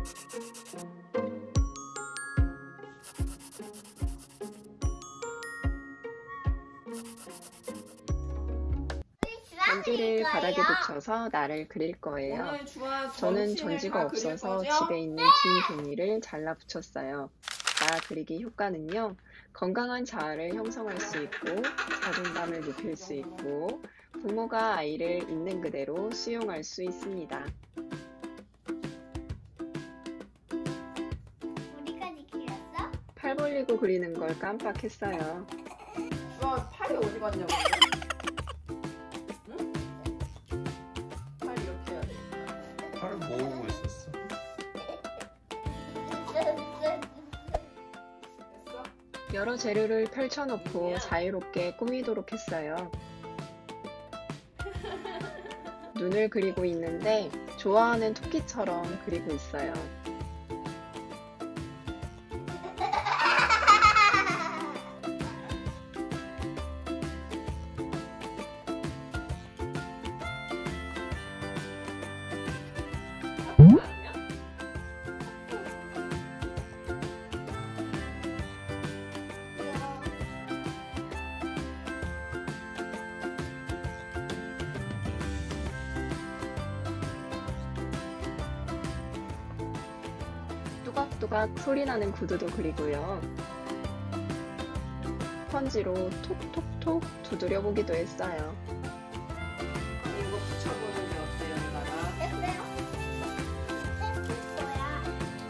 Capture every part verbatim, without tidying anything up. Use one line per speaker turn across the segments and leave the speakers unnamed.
전지를 바닥에 붙여서 나를 그릴 거예요. 저는 전지가 없어서 집에 있는 긴 종이를 잘라 붙였어요. 나 그리기 효과는요, 건강한 자아를 형성할 수 있고 자존감을 높일 수 있고 부모가 아이를 있는 그대로 수용할 수 있습니다.
어디까지 그렸어?
팔 벌리고 그리는 걸 깜빡했어요.
주아, 팔이 어디 갔냐고. 응? 팔 이렇게 해야 돼.
팔을 모으고 있었어.
됐어?
여러 재료를 펼쳐놓고 자유롭게 꾸미도록 했어요. 눈을 그리고 있는데 좋아하는 토끼처럼 그리고 있어요. 또각또각 소리나는 구두도 그리고요. 스펀지로 톡톡톡 두드려 보기도 했어요.
이거 붙여보는 게 어때요, 이거가?
됐어요? 됐어요.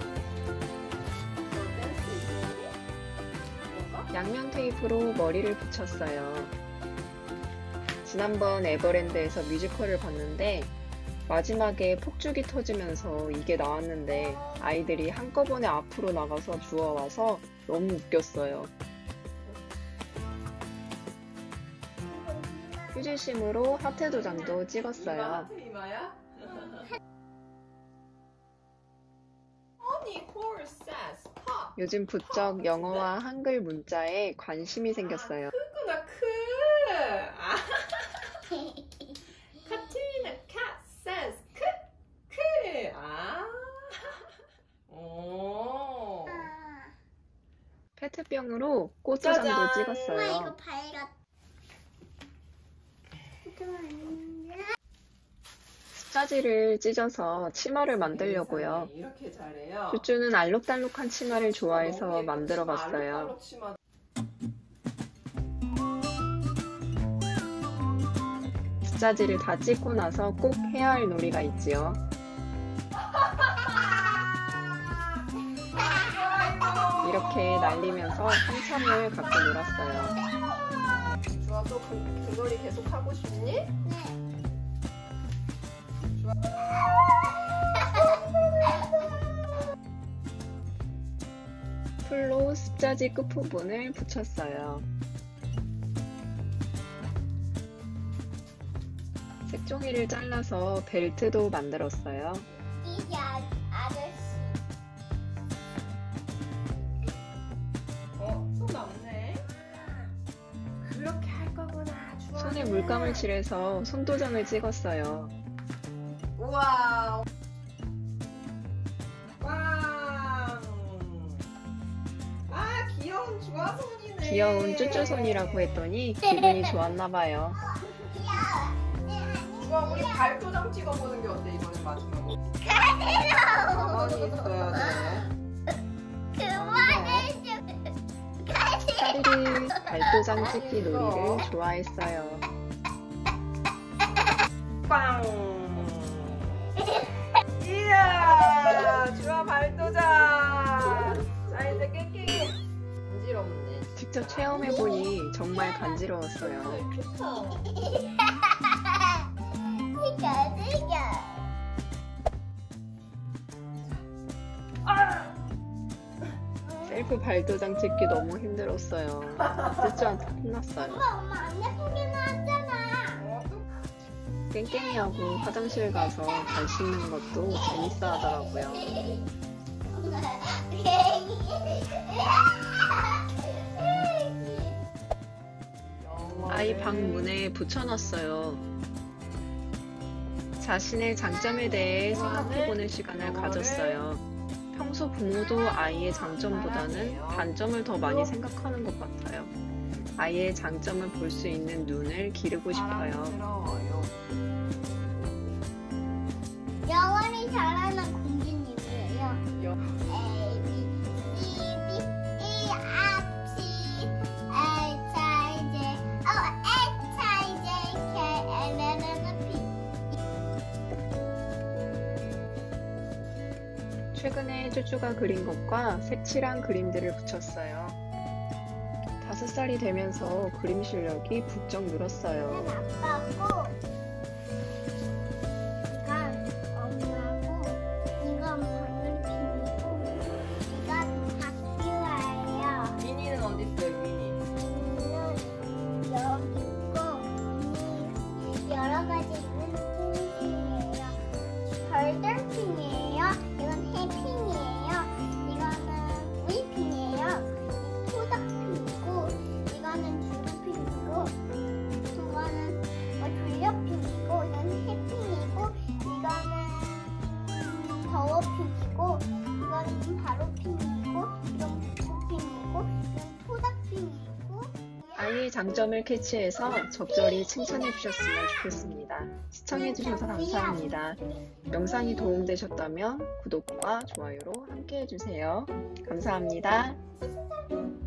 너 댄스 있니? 이거가?
양면 테이프로 머리를 붙였어요. 지난번 에버랜드에서 뮤지컬을 봤는데 마지막에 폭죽이 터지면서 이게 나왔는데 아이들이 한꺼번에 앞으로 나가서 주워와서 너무 웃겼어요. 휴지심으로 하트 도장도
이마
찍었어요.
하트 이마야? Honey horse says pop.
요즘 부쩍 영어와 한글 문자에 관심이 생겼어요.
크구나, 크. 아. 카트리나 cat says 크, 크. 아. 오.
페트병으로 꽃 도장도
짜잔.
엄마
찍었어요.
이거 밝아.
숫자지를 찢어서 치마를 만들려고요.
이렇게 잘해요.
쭈쭈는 알록달록한 치마를 좋아해서
너무
만들어
예쁘다.
봤어요.
알록달록 치마.
숫자지를 다 찍고 나서 꼭 해야 할 놀이가 있지요. 이렇게 날리면서 한참을 갖고 놀았어요.
주아, 또 그, 그거리 계속 하고 싶니?
네.
풀로 숫자지 끝부분을 붙였어요. 색종이를 잘라서 벨트도 만들었어요.
이게 아, 아저씨.
어, 손 남네. 그렇게 할 거구나. 주아.
손에 물감을 칠해서 손도장을 찍었어요.
우와. 빵. 아, 귀여운 주아 손이네.
귀여운 쭈쭈손이라고 했더니 기분이 좋았나봐요.
주아, 우리 발도장 찍어보는 게 어때, 이번에 마지막으로? 가만히 있어야 돼.
그만해 좀.
사리를 발도장 찍기 놀이를 좋아했어요.
빵. 이야, 주아 발도장. 자, 이제 깽깽이. 간지럽네.
직접 체험해보니 정말 간지러웠어요.
좋다.
지겨 지겨.
셀프 발도장 찍기 너무 힘들었어요. 쭈쭈한테 혼났어요.
엄마 엄마 안 예쁘게 나왔잖아.
어, 또
깽깽이하고 화장실 가서 발 씻는 것도 재밌어 하더라고요. 아이 방 문에 붙여놨어요. 자신의 장점에 대해 생각해보는 시간을 가졌어요. 평소 부모도 아이의 장점보다는 단점을 더 많이 생각하는 것 같아요. 아이의 장점을 볼 수 있는 눈을 기르고 싶어요.
사랑스러워요.
영원히 자라는 공주님이에요.
여-
A, B, C, D, E, F, G, H, I, J, O, H, I, J, K, L, M, N, P.
최근에 쭈쭈가 그린 것과 색칠한 그림들을 붙였어요. 다섯 살이 되면서 그림 실력이 부쩍 늘었어요.
이건 아빠고, 이건 엄마고, 이건 방울핀이고, 이건 박규아예요.
미니는 어디 있어요, 미니?
미니는 여기 있고, 미니 여러 가지 있는 핑핑이에요. 별들핑이에요. 이건 해핑이에요. 이거는 우이핑이에요. 토닥핑이고, 이거는 주루핑이고, 이거는 뭐 돌려핑이고, 이건 해핑이고, 이거는 더워핑이고, 이거는 바로핑이고, 이건 북구핑이고, 이건 토닥핑이고.
아이의 장점을 캐치해서 적절히 칭찬해 주셨으면 좋겠습니다. 시청해 주셔서 감사합니다. 영상이 도움되셨다면 구독과 좋아요로 함께 해주세요. 감사합니다.
음.